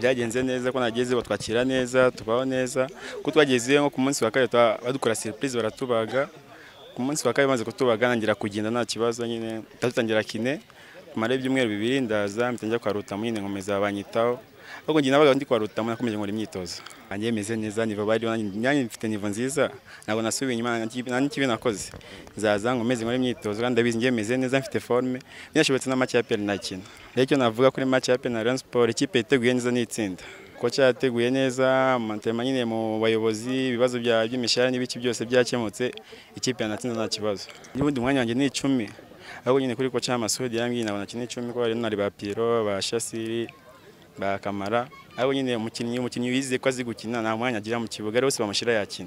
byagenze neza ko nageze batwakira neza tubaho neza ko twageze nko ku munsi wa kabiri badukora surprise baratubaga ku munsi wa kabiri maze kutubaga nangira kugenda nta kibazo nyine ndatangira kine kumara ibyumweru bibiri ndaza mbitangira kwa Rutamu nyine nkomeza banyitaho ahubwo njye nabaga ndi kwa Rutamu nakomeje nkora imyitozo angiye meze neza niva bari nanjye mfite nivo nziza ntabwo nasubiye inyuma nanjye kibi nakoze nzaza nkomeze nkora imyitozo kandi ndabizi ngiye meze neza mfite forme nyashobotse na match ya PL nakina rero navuga kuri match ya PL na Rayon Sport ikipe iteguye neza n'itsinda ko cyateguye neza mantema nyine mu bayobozi ibibazo by'imishahara n'ibiki byose byakemutse ikipe yanatsinda nta kibazo n'ubundi mwanya wanjye ni 10 ahubwo nyine kuri kocha Masudi yambwiye nabona kine 10 ko ari nari ba Piro ba Shasiri ba Kamara ahubwo nyine umukinnyi wize ko azi gukina nta mwanya agira mu kibuga rero bamushira yakina.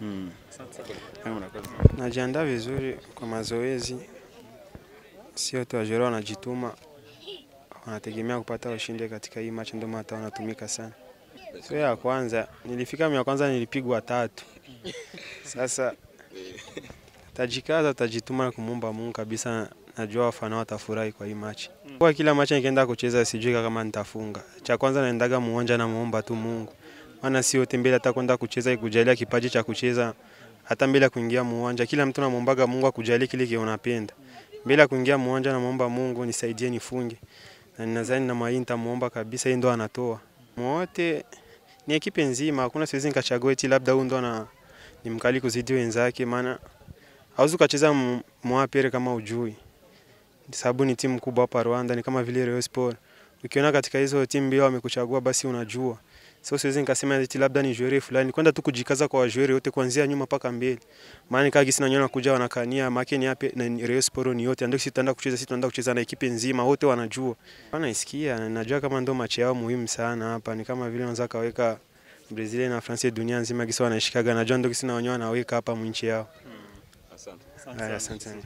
Najiandaa vizuri kwa mazoezi, sio tu wachezaji wanajituma, wanategemea kupata ushindi katika hii match, ndio maana wanatumika sana. So ya kwanza nilifika mia kwanza nilipigwa 3. Sasa tajikaza tajituma na kumuomba Mungu kabisa, najua wafana watafurahi kwa hii match. Kwa kila match nikienda kucheza sijui kama nitafunga. Cha kwanza naendaga muonja na muomba tu Mungu. Maana sio tembea hata kwenda kucheza ikujalia kipaji cha kucheza hata bila kuingia muonja. Kila mtu anamuombaga Mungu akujalie kile kile unapenda. Bila kuingia muonja na muomba Mungu nisaidie nifunge. Na ninadhani na mimi nitamuomba kabisa, yeye ndo anatoa. Wote ni ekipe nzima, hakuna siwezi nikachagua eti labda huyu ndo ni mkali kuzidi wenzake, maana hauwezi kucheza mwapere kama ujui. Sababu ni timu kubwa hapa Rwanda, ni kama vile Rayon Sport. Ukiona katika hizo timu mbili wamekuchagua basi unajua. Sio siwezi nikasema eti labda ni joueur fulani, kwenda tu kujikaza kwa joueur wote kuanzia nyuma mpaka mbele. Maana kagi sina nyona kuja wanakania makeni hapa na Rayon Sport ni yote, ndio sisi tunaenda kucheza na ekipe nzima, wote wanajua. Wanaisikia, najua kama ndo match yao muhimu sana hapa, ni kama vile wanaweza kaweka Brazil na France dunia nzima kisa wanashikaga, najua ndio sisi na wenyewe wanaweka hapa mwinchi yao. Asante. Asante.